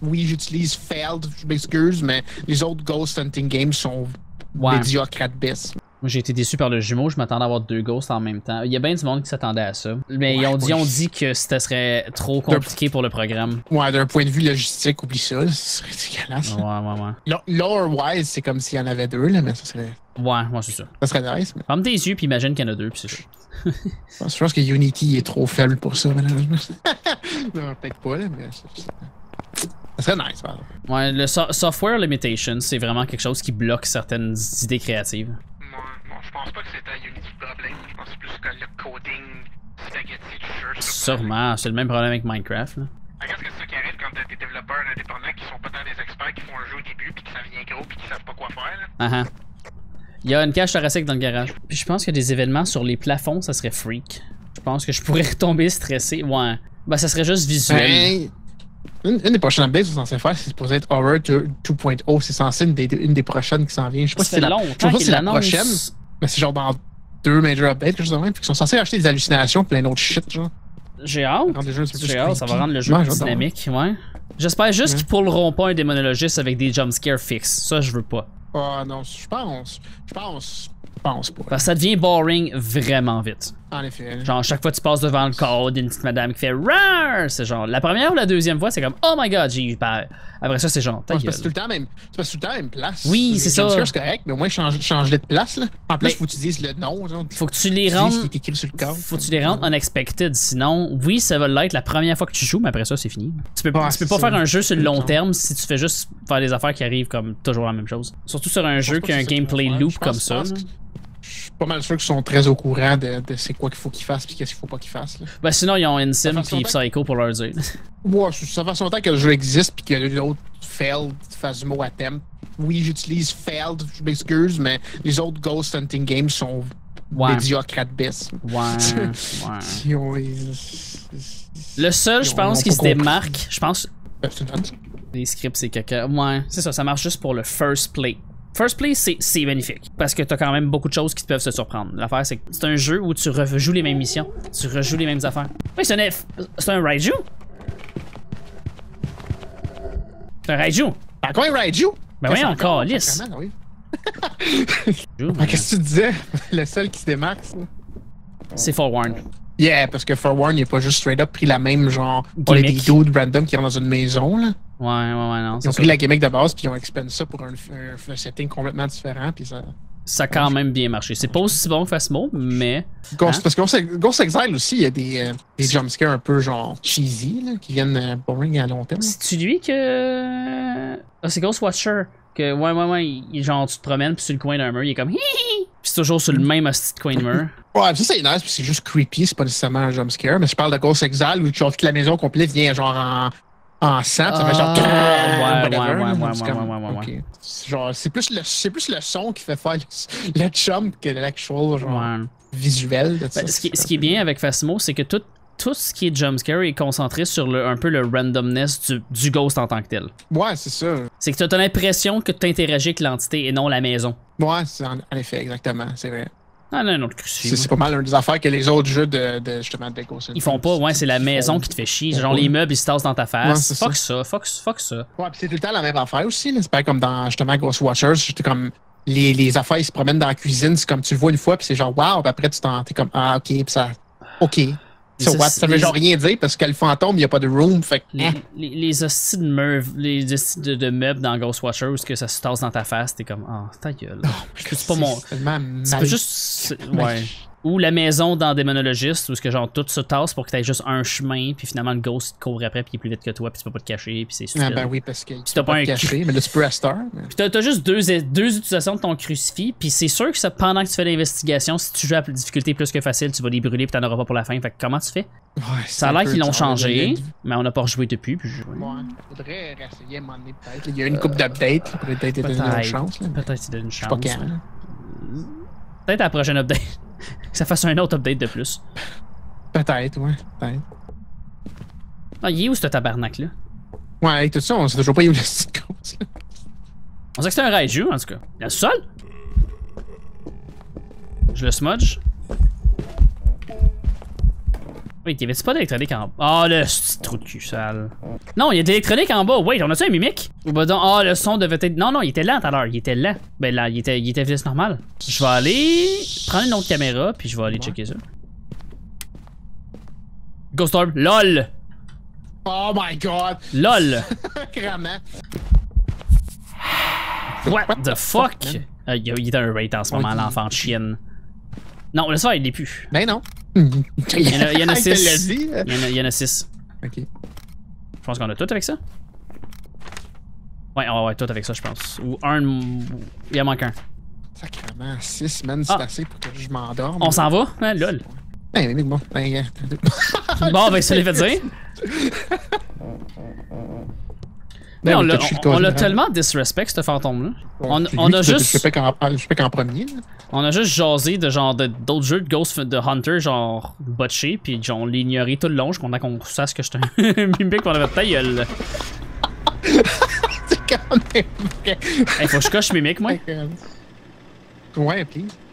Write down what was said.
Oui, j'utilise Failed, je m'excuse, mais les autres Ghost Hunting Games sont médiocres at best. Moi, j'ai été déçu par le jumeau, je m'attendais à avoir 2 ghosts en même temps. Il y a bien du monde qui s'attendait à ça. Mais ils ont dit que ça serait trop compliqué pour le programme. Ouais, d'un point de vue logistique, oublie ça, ce serait dégueulasse. Ouais. Lore-wise, c'est comme s'il y en avait 2, là, mais ça serait... Ouais, c'est ça. Ça serait nice. Mais... Ferme tes yeux puis imagine qu'il y en a 2 puis c'est ça. Je pense que Unity est trop faible pour ça, malheureusement. Non, peut-être pas, là, mais... Ça serait nice, pardon. Ouais, le software limitation, c'est vraiment quelque chose qui bloque certaines idées créatives. Non, je pense pas que c'était Unity le problème. Je pense plus que le coding spaghetti du jeu. Sûrement, c'est le même problème avec Minecraft. Là. Regarde ce que c'est ça qui arrive quand t'as des développeurs indépendants qui sont pas tant des experts, qui font un jeu au début, puis que ça devient gros, puis qui savent pas quoi faire. Là. Il y a une cage thoracique dans le garage. Puis je pense que des événements sur les plafonds, ça serait freak. Je pense que je pourrais retomber stressé. Ouais. Ben, ça serait juste visuel. Une des prochaines updates que c'est censé faire, c'est supposé être Horror 2.0. C'est censé une des prochaines qui s'en vient. Je sais pas si c'est la prochaine, mais c'est genre dans 2 major updates, quelque chose de même. Ils sont censés acheter des hallucinations, plein d'autres shit, genre. J'ai hâte. Ça va rendre le jeu plus dynamique, ouais. J'espère juste qu'ils pourront pas un démonologiste avec des jumpscares fixes. Ça, je veux pas. Ah non, je pense pas. Parce que ça devient boring vraiment vite. En effet. Genre, chaque fois que tu passes devant le code, une petite madame qui fait RAR! C'est genre, la première ou la deuxième fois, c'est comme oh my god, j'ai eu peur. Après ça, c'est genre, c'est tout le temps même place. Oui, c'est ça. C'est correct, mais au moins, change-les de place, là. En plus, faut que tu dises le nom, genre. Faut que tu les rendes. Faut que tu les rendes unexpected. Sinon, oui, ça va l'être la première fois que tu joues, mais après ça, c'est fini. Tu peux pas faire un jeu sur le long terme si tu fais juste faire des affaires qui arrivent comme toujours la même chose. Surtout sur un jeu qui a un gameplay loop comme ça. Je suis pas mal sûr qu'ils sont très au courant de c'est quoi qu'il faut qu'ils fassent pis qu'est-ce qu'il faut pas qu'ils fassent. Là. Ben sinon, ils ont Insim pis Psycho pour leur dire. Ouais, ça fait longtemps que le jeu existe pis qu'il y a d'autres failed Phasmo à thème. Oui, j'utilise failed, je m'excuse, mais les autres Ghost Hunting Games sont médiocres at best. Le seul, je pense, qui se démarque, je pense... Les scripts, c'est caca. Ouais, c'est ça marche juste pour le first play. First play, c'est magnifique. Parce que t'as quand même beaucoup de choses qui peuvent se surprendre. L'affaire, c'est que c'est un jeu où tu rejoues les mêmes missions. Tu rejoues les mêmes affaires. Oui, c'est un Raiju. C'est un Raiju. Encore un Raiju? Ben oui, encore, lisse. Qu'est-ce que tu disais? Le seul qui se démarque, c'est Forewarned. Yeah, parce que Forewarned, il a pas juste straight up pris la même genre. On a des dudes random qui rentrent dans une maison, là. Ouais, non. Ils ont pris la gimmick de base puis ils ont expandé ça pour un setting complètement différent puis ça a quand même bien marché. C'est pas aussi bon que Phasmo, mais... Parce que Ghost Exile aussi, il y a des jumpscares un peu genre cheesy là, qui viennent boring à long terme. C'est-tu lui que... Ah, c'est Ghost Watcher. Que genre tu te promènes puis sur le coin d'un mur, il est comme hihi. Puis c'est toujours sur le même hostie de coin de mur. Ouais, ça c'est nice puis c'est juste creepy, c'est pas nécessairement un jumpscare, mais je parle de Ghost Exile où genre toute la maison complète vient genre en sang, ça fait genre ouais. Genre c'est plus le son qui fait faire le jump que l'actual genre visuel de ça. Ce qui est bien avec Phasmo, c'est que tout ce qui est jumpscare est concentré sur un peu le randomness du ghost en tant que tel. Ouais, c'est ça. C'est que tu as l'impression que tu interagis avec l'entité et non la maison. Ouais, c'est en effet, exactement, c'est vrai. Ah non, un autre crucifix. C'est pas mal une des affaires que les autres jeux de justement de Ghost. Ils font pas, c'est la maison qui te fait chier. Genre les meubles ils se tassent dans ta face. Fuck ça. Ouais, pis c'est tout le temps la même affaire aussi. C'est pas comme dans justement Ghost Watchers, c'était comme les affaires ils se promènent dans la cuisine, c'est comme tu le vois une fois puis c'est genre wow, puis après t'es comme ah ok, pis ça ok. Ça veut genre rien dire parce que le fantôme, il n'y a pas de room. Fait que, les hosties de meubles dans Ghostwatcher où que ça se tasse dans ta face, t'es comme ah, ta gueule. C'est pas mon. C'est pas juste. Ouais. Ou la maison dans Démonologiste où genre tout se tasse pour que t'aies juste un chemin, puis finalement le ghost court après, puis il est plus vite que toi, puis tu peux pas te cacher, puis c'est stupide. Ah ben oui, parce que tu peux pas te cacher, mais là tu peux rester. Puis t'as juste deux utilisations de ton crucifix, puis c'est sûr que ça, pendant que tu fais l'investigation, si tu joues à la difficulté plus que facile, tu vas les brûler, puis t'en auras pas pour la fin. Fait que comment tu fais? Ouais, ça a l'air qu'ils l'ont changé, mais on n'a pas rejoué depuis. Puis ouais, faudrait réessayer à un moment donné peut-être. Il y a une couple d'updates, peut-être donner une chance. Peut-être donner une chance. Je sais pas quand. Peut-être à la prochaine update. Que ça fasse un autre update de plus. Peut-être, ouais. Peut-être. Ah, il est où ce tabarnak-là? Ouais, avec tout ça, on sait toujours pas où le site cause. On sait que c'est un Raiju, en tout cas. Il y a le sol? Je le smudge. Wait, y'avait-tu pas d'électronique en bas? Ah, le petit trou de cul sale. Non, il y a de l'électronique en bas. Wait, on a-tu un mimique? Ou bah donc, ah, le son devait être. Non, non, il était lent tout à l'heure. Il était lent. Ben là, il était vitesse normale. Je vais aller prendre une autre caméra, puis je vais aller checker ça. Ghost Orb, LOL! Oh my god! LOL! Vraiment. What the fuck? Il est un rate en ce moment, l'enfant de chienne. Non, le soir, il l'est plus. Ben non. Il y en a 6. dit. Il y en a 6. Ok. Je pense qu'on a tout avec ça. Ouais, on va tout avec ça, je pense. Ou un. Il en manque un. Sacrément, 6 man, c'est assez pour que je m'endorme. On s'en va? Hein, lol. Ben, bon. Ben, Bon, ben, ça les fait dire. Mais on l'a tellement disrespect, ce fantôme-là. On a juste. Je fais qu'en premier. Là. On a juste jasé de genre d'autres jeux de Ghost de Hunter, genre botché, puis genre on l'a ignoré tout le long, jusqu'à qu'on sache que j'étais un mimique qu'on avait ta gueule. C'est quand même vrai. Hey, faut que je coche mimique, moi. Ouais, please.